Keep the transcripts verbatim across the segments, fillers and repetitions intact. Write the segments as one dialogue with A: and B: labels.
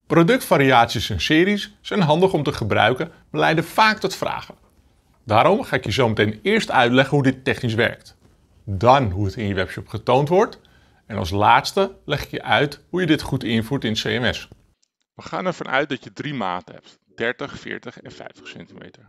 A: Productvariaties en series zijn handig om te gebruiken, maar leiden vaak tot vragen. Daarom ga ik je zo meteen eerst uitleggen hoe dit technisch werkt. Dan hoe het in je webshop getoond wordt. En als laatste leg ik je uit hoe je dit goed invoert in C M S.
B: We gaan ervan uit dat je drie maten hebt, dertig, veertig en vijftig centimeter.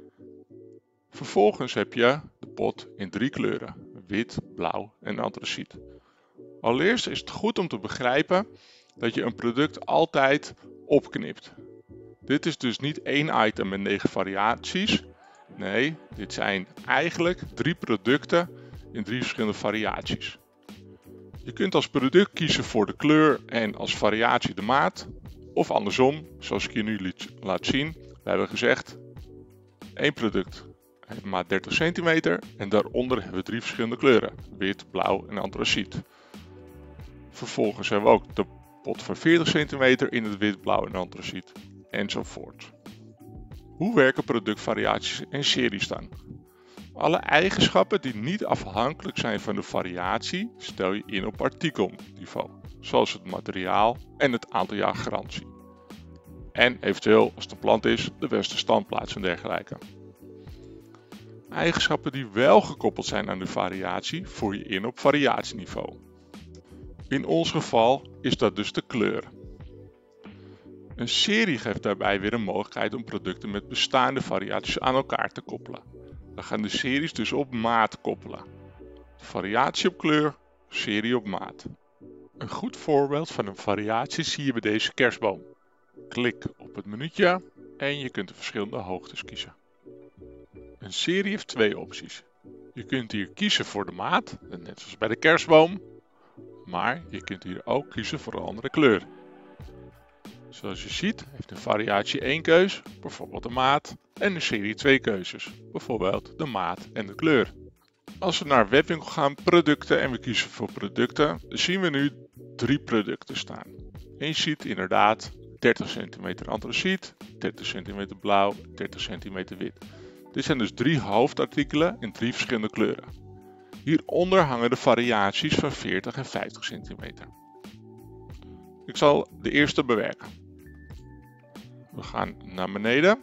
B: Vervolgens heb je de pot in drie kleuren, wit, blauw en antraciet. Allereerst is het goed om te begrijpen dat je een product altijd opknipt. Dit is dus niet één item met negen variaties. Nee, dit zijn eigenlijk drie producten in drie verschillende variaties. Je kunt als product kiezen voor de kleur en als variatie de maat. Of andersom, zoals ik je nu laat zien. We hebben gezegd, één product heeft maat dertig centimeter en daaronder hebben we drie verschillende kleuren. Wit, blauw en antraciet. Vervolgens hebben we ook de pot van veertig centimeter in het wit, blauw en antraciet. Enzovoort. Hoe werken productvariaties en series dan? Alle eigenschappen die niet afhankelijk zijn van de variatie stel je in op artikelniveau. Zoals het materiaal en het aantal jaar garantie. En eventueel, als het een plant is, de beste standplaats en dergelijke. Eigenschappen die wel gekoppeld zijn aan de variatie voer je in op variatieniveau. In ons geval is dat dus de kleur. Een serie geeft daarbij weer een mogelijkheid om producten met bestaande variaties aan elkaar te koppelen. Dan gaan de series dus op maat koppelen. Variatie op kleur, serie op maat. Een goed voorbeeld van een variatie zie je bij deze kerstboom. Klik op het menuutje en je kunt de verschillende hoogtes kiezen. Een serie heeft twee opties. Je kunt hier kiezen voor de maat, net zoals bij de kerstboom. Maar je kunt hier ook kiezen voor een andere kleur. Zoals je ziet heeft een variatie één keus, bijvoorbeeld de maat, en een serie twee keuzes, bijvoorbeeld de maat en de kleur. Als we naar webwinkel gaan, producten en we kiezen voor producten, zien we nu drie producten staan. En je ziet inderdaad dertig centimeter antraciet, dertig centimeter blauw, dertig centimeter wit. Dit zijn dus drie hoofdartikelen in drie verschillende kleuren. Hieronder hangen de variaties van veertig en vijftig centimeter. Ik zal de eerste bewerken. We gaan naar beneden.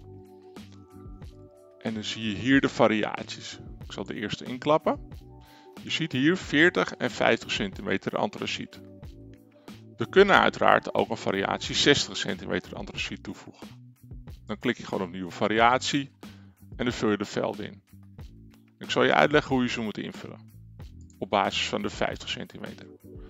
B: En dan zie je hier de variaties. Ik zal de eerste inklappen. Je ziet hier veertig en vijftig centimeter antraciet. We kunnen uiteraard ook een variatie zestig centimeter antraciet toevoegen. Dan klik je gewoon op nieuwe variatie en dan vul je de velden in. Ik zal je uitleggen hoe je ze moet invullen. Op basis van de vijftig centimeter.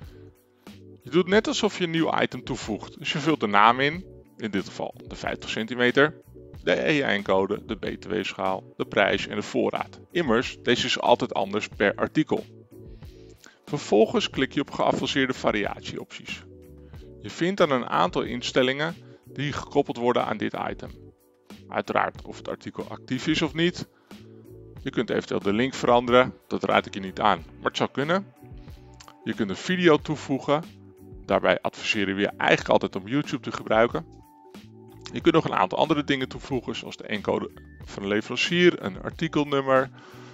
B: Je doet net alsof je een nieuw item toevoegt. Dus je vult de naam in, in dit geval de vijftig centimeter, de E I N-code, de B T W-schaal, de prijs en de voorraad. Immers, deze is altijd anders per artikel. Vervolgens klik je op geavanceerde variatieopties. Je vindt dan een aantal instellingen die gekoppeld worden aan dit item. Uiteraard of het artikel actief is of niet. Je kunt eventueel de link veranderen, dat raad ik je niet aan, maar het zou kunnen. Je kunt een video toevoegen, daarbij adviseren we je eigenlijk altijd om YouTube te gebruiken. Je kunt nog een aantal andere dingen toevoegen, zoals de encode van de leverancier, een artikelnummer.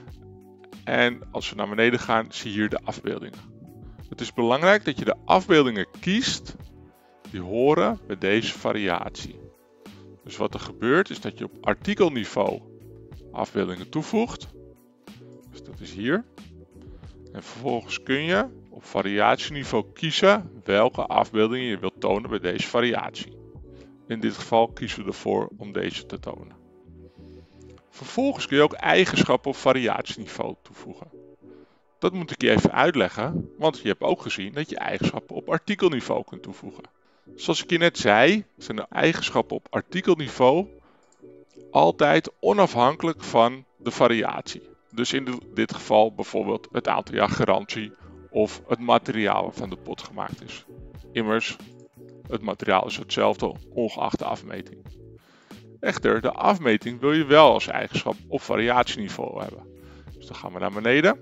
B: En als we naar beneden gaan, zie je hier de afbeeldingen. Het is belangrijk dat je de afbeeldingen kiest die horen bij deze variatie. Dus wat er gebeurt is dat je op artikelniveau afbeeldingen toevoegt. Dus dat is hier. En vervolgens kun je op variatieniveau kiezen welke afbeeldingen je wilt tonen bij deze variatie. In dit geval kiezen we ervoor om deze te tonen. Vervolgens kun je ook eigenschappen op variatieniveau toevoegen. Dat moet ik je even uitleggen, want je hebt ook gezien dat je eigenschappen op artikelniveau kunt toevoegen. Zoals ik je net zei, zijn de eigenschappen op artikelniveau altijd onafhankelijk van de variatie. Dus in dit geval bijvoorbeeld het aantal jaar garantie of het materiaal waarvan de pot gemaakt is. Immers, het materiaal is hetzelfde ongeacht de afmeting. Echter, de afmeting wil je wel als eigenschap op variatieniveau hebben. Dus dan gaan we naar beneden.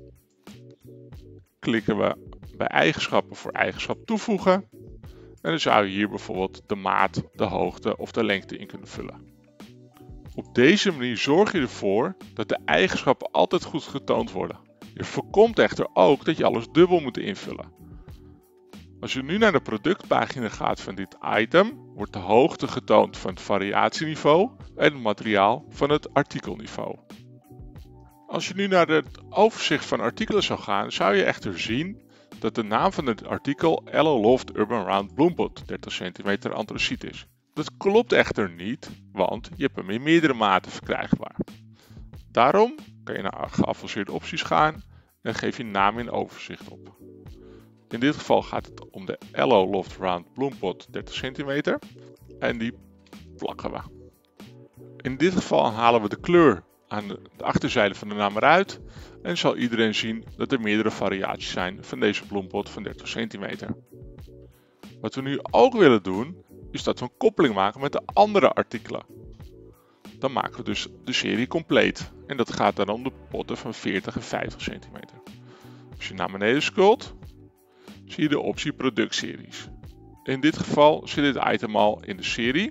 B: Klikken we bij eigenschappen voor eigenschap toevoegen. En dan zou je hier bijvoorbeeld de maat, de hoogte of de lengte in kunnen vullen. Op deze manier zorg je ervoor dat de eigenschappen altijd goed getoond worden. Je voorkomt echter ook dat je alles dubbel moet invullen. Als je nu naar de productpagina gaat van dit item, wordt de hoogte getoond van het variatieniveau en het materiaal van het artikelniveau. Als je nu naar het overzicht van artikelen zou gaan, zou je echter zien dat de naam van het artikel Elo Loft Urban Round Bloompot dertig centimeter antraciet is. Dat klopt echter niet, want je hebt hem in meerdere maten verkrijgbaar. Daarom kan je naar geavanceerde opties gaan en geef je naam in overzicht op. In dit geval gaat het om de Elo Loft Round Bloompot dertig centimeter en die plakken we. In dit geval halen we de kleur aan de achterzijde van de naam eruit en zal iedereen zien dat er meerdere variaties zijn van deze bloempot van dertig centimeter. Wat we nu ook willen doen is dat we een koppeling maken met de andere artikelen. Dan maken we dus de serie compleet en dat gaat dan om de potten van veertig en vijftig centimeter. Als je naar beneden scrolt, zie je de optie productseries. In dit geval zit dit item al in de serie.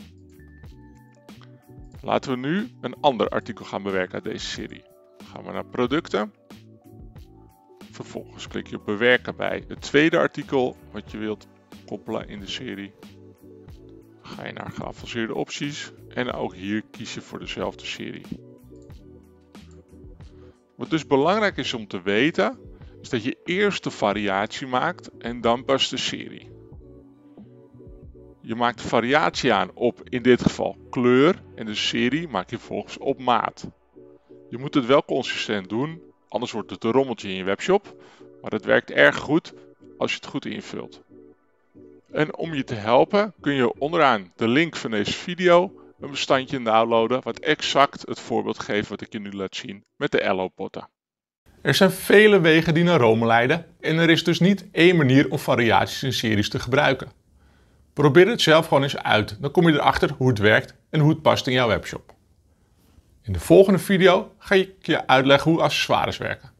B: Laten we nu een ander artikel gaan bewerken uit deze serie. Dan gaan we naar producten. Vervolgens klik je op bewerken bij het tweede artikel wat je wilt koppelen in de serie. Dan ga je naar geavanceerde opties en ook hier kies je voor dezelfde serie. Wat dus belangrijk is om te weten, is dat je eerst de variatie maakt en dan pas de serie. Je maakt de variatie aan op in dit geval kleur en de serie maak je vervolgens op maat. Je moet het wel consistent doen, anders wordt het een rommeltje in je webshop, maar het werkt erg goed als je het goed invult. En om je te helpen kun je onderaan de link van deze video een bestandje downloaden wat exact het voorbeeld geeft wat ik je nu laat zien met de Elo potten.
A: Er zijn vele wegen die naar Rome leiden en er is dus niet één manier om variaties in series te gebruiken. Probeer het zelf gewoon eens uit, dan kom je erachter hoe het werkt en hoe het past in jouw webshop. In de volgende video ga ik je uitleggen hoe accessoires werken.